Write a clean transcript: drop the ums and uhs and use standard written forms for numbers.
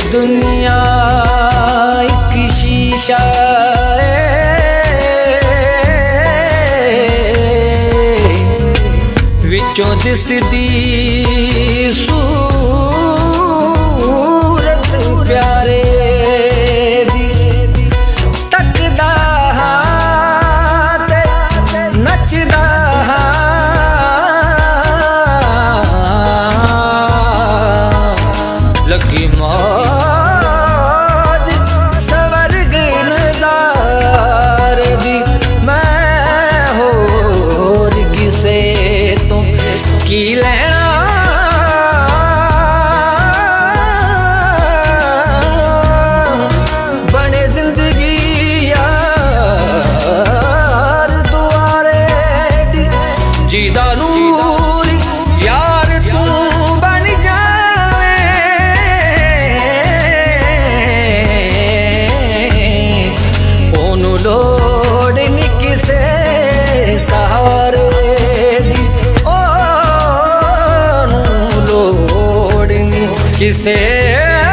दुनिया एक शीशा विचों दिसदी सूरत प्यारे दी तकदा ते नचदा लगी मौज स्वर्ग नज़ारे दी मैं होर किसे तो की लेना बने जिंदगी यार दुआरे दी जीदा नूर यार तू बन जावे ओनू लोड़ नहीं किसे सहारे किसे